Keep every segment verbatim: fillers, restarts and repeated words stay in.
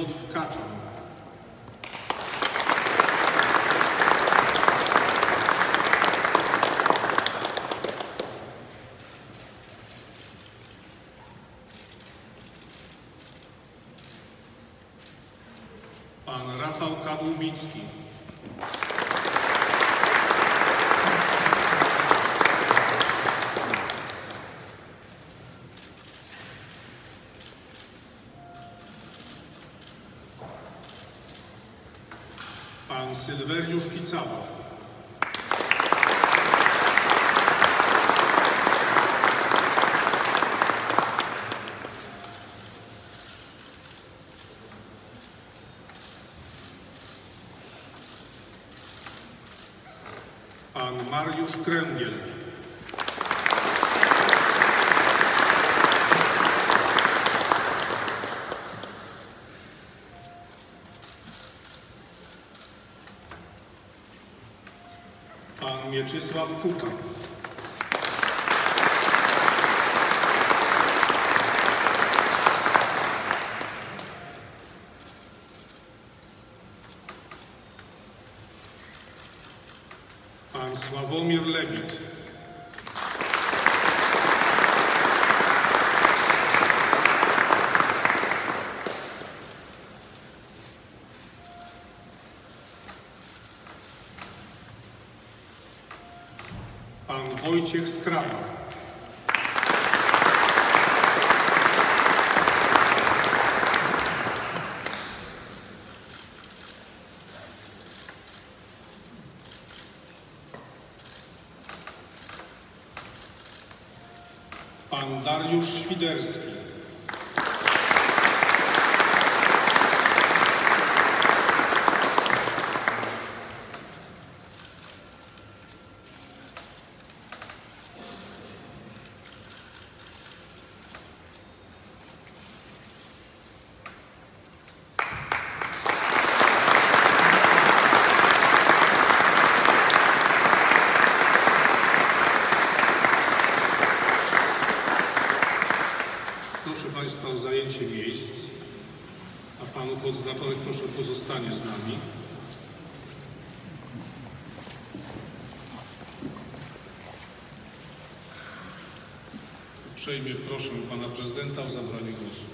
Piotr Kaczan. Pan Rafał Kadłubicki. Pan Sylweriusz Kicała. Pan Mariusz Kręgiel. Pan Mieczysław Kuka. Pan Sławomir Lebit. Pan Wojciech Skraba. Pan Dariusz Świderski. Proszę Państwa o zajęcie miejsc, a Panów odznaczonych proszę o pozostanie z nami. Uprzejmie proszę Pana Prezydenta o zabranie głosu.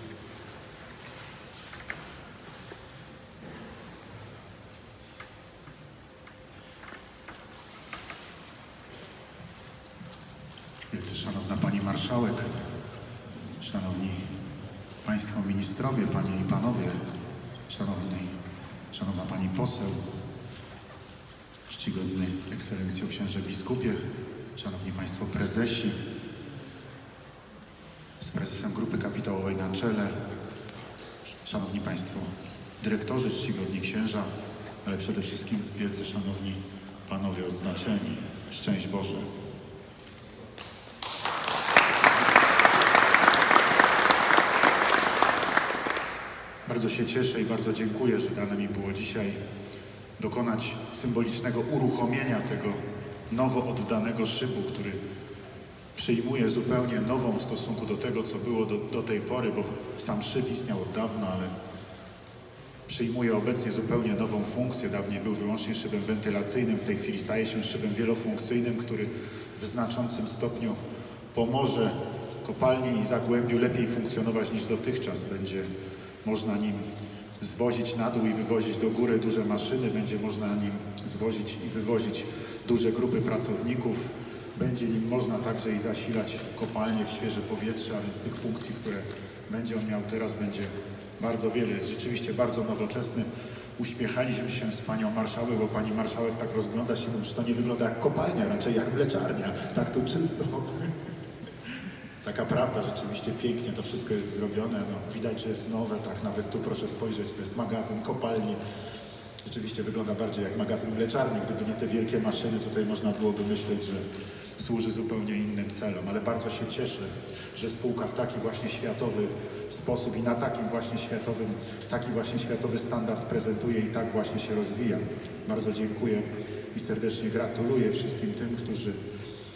Wielce Szanowna Pani Marszałek, Szanowni Państwo Ministrowie, Panie i Panowie, Szanowny, Szanowna Pani Poseł, Czcigodny Ekscelencjo Księże Biskupie, Szanowni Państwo Prezesi, z Prezesem Grupy Kapitałowej na czele, Szanowni Państwo Dyrektorzy, Czcigodni Księża, ale przede wszystkim wielce Szanowni Panowie odznaczeni. Szczęść Boże! Bardzo się cieszę i bardzo dziękuję, że dane mi było dzisiaj dokonać symbolicznego uruchomienia tego nowo oddanego szybu, który przyjmuje zupełnie nową w stosunku do tego, co było do, do tej pory, bo sam szyb istniał od dawna, ale przyjmuje obecnie zupełnie nową funkcję. Dawniej był wyłącznie szybem wentylacyjnym, w tej chwili staje się szybem wielofunkcyjnym, który w znaczącym stopniu pomoże kopalni i Zagłębiu lepiej funkcjonować niż dotychczas. Będzie można nim zwozić na dół i wywozić do góry duże maszyny, będzie można nim zwozić i wywozić duże grupy pracowników, będzie nim można także i zasilać kopalnie w świeże powietrze, a więc tych funkcji, które będzie on miał teraz, będzie bardzo wiele. Jest rzeczywiście bardzo nowoczesny. Uśmiechaliśmy się z Panią Marszałek, bo Pani Marszałek tak rozgląda się, mówi, że to nie wygląda jak kopalnia, raczej jak mleczarnia, tak tu czysto. Taka prawda, rzeczywiście pięknie to wszystko jest zrobione, no, widać, że jest nowe, tak, nawet tu proszę spojrzeć, to jest magazyn kopalni. Rzeczywiście wygląda bardziej jak magazyn mleczarni, gdyby nie te wielkie maszyny, tutaj można byłoby myśleć, że służy zupełnie innym celom, ale bardzo się cieszę, że spółka w taki właśnie światowy sposób i na takim właśnie światowym, taki właśnie światowy standard prezentuje i tak właśnie się rozwija. Bardzo dziękuję i serdecznie gratuluję wszystkim tym, którzy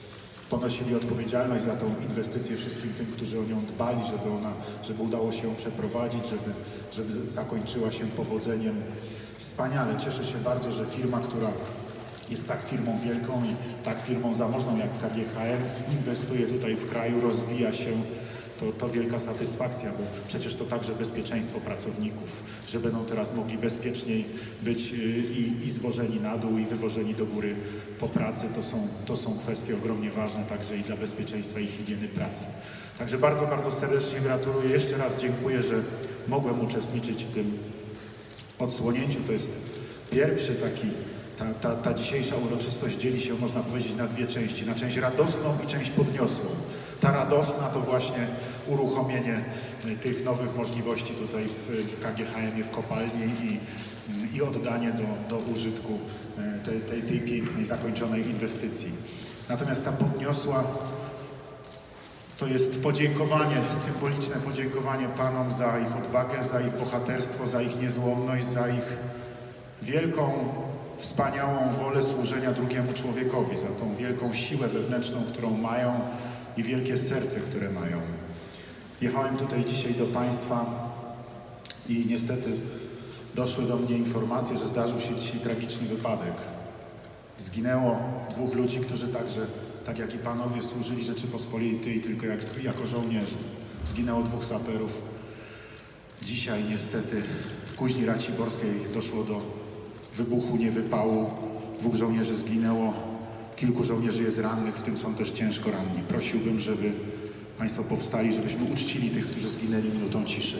ponosili odpowiedzialność za tą inwestycję wszystkim tym, którzy o nią dbali, żeby ona, żeby udało się ją przeprowadzić, żeby, żeby zakończyła się powodzeniem. Wspaniale, cieszę się bardzo, że firma, która jest tak firmą wielką i tak firmą zamożną jak K G H M, inwestuje tutaj w kraju, rozwija się. To, to wielka satysfakcja, bo przecież to także bezpieczeństwo pracowników, że będą teraz mogli bezpieczniej być i, i zwożeni na dół, i wywożeni do góry po pracy. To są, to są kwestie ogromnie ważne także i dla bezpieczeństwa i higieny pracy. Także bardzo, bardzo serdecznie gratuluję. Jeszcze raz dziękuję, że mogłem uczestniczyć w tym odsłonięciu. To jest pierwszy taki, ta, ta, ta dzisiejsza uroczystość dzieli się, można powiedzieć, na dwie części. Na część radosną i część podniosłą. Ta radosna to właśnie uruchomienie tych nowych możliwości tutaj w, w K G H M-ie, w kopalni i, i oddanie do, do użytku tej, tej, tej pięknej, zakończonej inwestycji. Natomiast ta podniosła to jest podziękowanie, symboliczne podziękowanie Panom za ich odwagę, za ich bohaterstwo, za ich niezłomność, za ich wielką, wspaniałą wolę służenia drugiemu człowiekowi, za tą wielką siłę wewnętrzną, którą mają i wielkie serce, które mają. Jechałem tutaj dzisiaj do Państwa i niestety doszły do mnie informacje, że zdarzył się dzisiaj tragiczny wypadek. Zginęło dwóch ludzi, którzy także, tak jak i Panowie, służyli Rzeczypospolitej, tylko jak, jako żołnierze. Zginęło dwóch saperów. Dzisiaj niestety w Kuźni Raciborskiej doszło do wybuchu, niewypału. Dwóch żołnierzy zginęło, kilku żołnierzy jest rannych, w tym są też ciężko ranni. Prosiłbym, żeby Państwo powstali, żebyśmy uczcili tych, którzy zginęli minutą ciszy.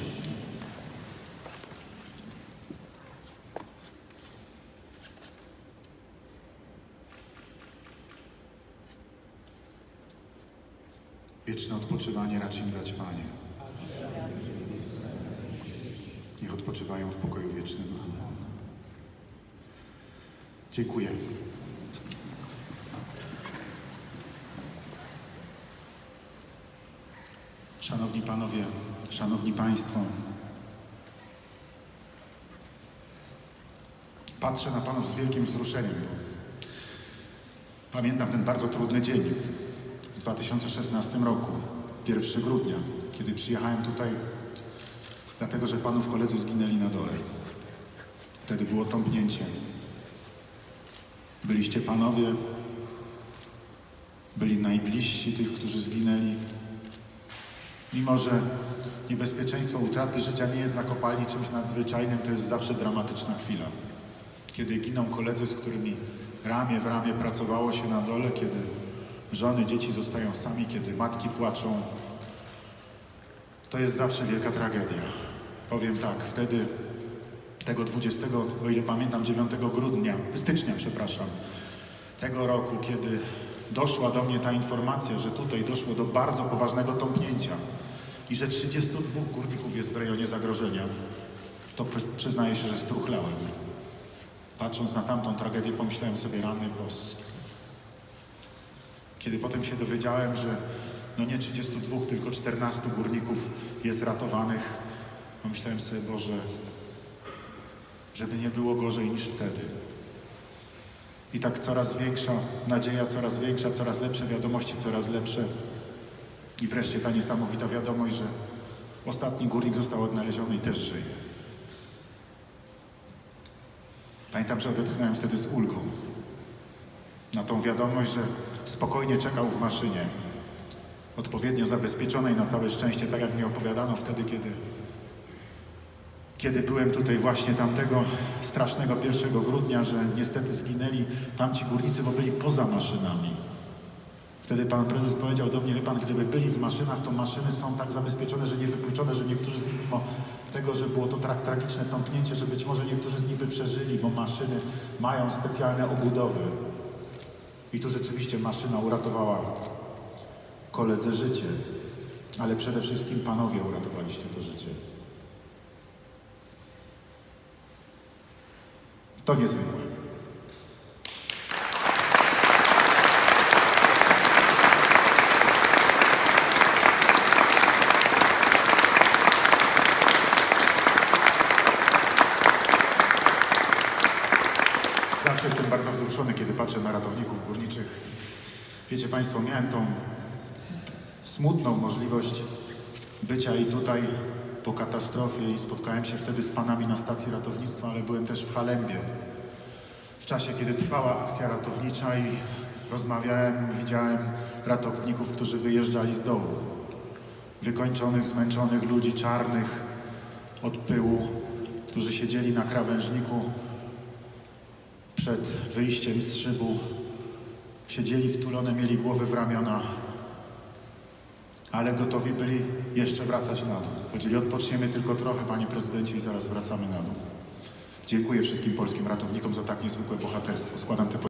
Wieczne odpoczywanie racz im dać, Panie. Niech odpoczywają w pokoju wiecznym. Amen. Dziękuję. Szanowni Panowie, Szanowni Państwo, patrzę na Panów z wielkim wzruszeniem, bo pamiętam ten bardzo trudny dzień w dwa tysiące szesnastym roku, pierwszego grudnia, kiedy przyjechałem tutaj, dlatego że Panów koledzy zginęli na dole. Wtedy było tąpnięcie. Byliście Panowie, byli najbliżsi tych, którzy zginęli. Mimo że niebezpieczeństwo utraty życia nie jest na kopalni czymś nadzwyczajnym, to jest zawsze dramatyczna chwila. Kiedy giną koledzy, z którymi ramię w ramię pracowało się na dole, kiedy żony, dzieci zostają sami, kiedy matki płaczą, to jest zawsze wielka tragedia. Powiem tak, wtedy tego dwudziestego, o ile pamiętam, dziewiątego grudnia, stycznia, przepraszam, tego roku, kiedy doszła do mnie ta informacja, że tutaj doszło do bardzo poważnego tąpnięcia i że trzydziestu dwóch górników jest w rejonie zagrożenia, to przyznaję się, że struchlałem. Patrząc na tamtą tragedię, pomyślałem sobie, rany boskie. Kiedy potem się dowiedziałem, że no nie trzydziestu dwóch, tylko czternastu górników jest ratowanych, pomyślałem sobie, Boże, żeby nie było gorzej niż wtedy. I tak coraz większa nadzieja, coraz większa, coraz lepsze wiadomości, coraz lepsze. I wreszcie ta niesamowita wiadomość, że ostatni górnik został odnaleziony i też żyje. Pamiętam, że odetchnąłem wtedy z ulgą na tą wiadomość, że spokojnie czekał w maszynie, odpowiednio zabezpieczonej na całe szczęście, tak jak mi opowiadano wtedy, kiedy Kiedy byłem tutaj właśnie tamtego strasznego pierwszego grudnia, że niestety zginęli tamci górnicy, bo byli poza maszynami. Wtedy pan prezes powiedział do mnie, wie pan, gdyby byli w maszynach, to maszyny są tak zabezpieczone, że niewykluczone, że niektórzy z nich, mimo tego, że było to tak tragiczne tąpnięcie, że być może niektórzy z nich by przeżyli, bo maszyny mają specjalne obudowy. I tu rzeczywiście maszyna uratowała koledze życie, ale przede wszystkim panowie uratowaliście to życie. To niezwykłe. Zawsze jestem bardzo wzruszony, kiedy patrzę na ratowników górniczych. Wiecie Państwo, miałem tą smutną możliwość bycia i tutaj po katastrofie i spotkałem się wtedy z panami na stacji ratownictwa, ale byłem też w Halembie w czasie, kiedy trwała akcja ratownicza i rozmawiałem, widziałem ratowników, którzy wyjeżdżali z dołu. Wykończonych, zmęczonych ludzi, czarnych od pyłu, którzy siedzieli na krawężniku przed wyjściem z szybu. Siedzieli wtulone, mieli głowy w ramiona, ale gotowi byli jeszcze wracać na dół. Powiedzieli, odpoczniemy tylko trochę, panie prezydencie, i zaraz wracamy na dół. Dziękuję wszystkim polskim ratownikom za tak niezwykłe bohaterstwo. Składam te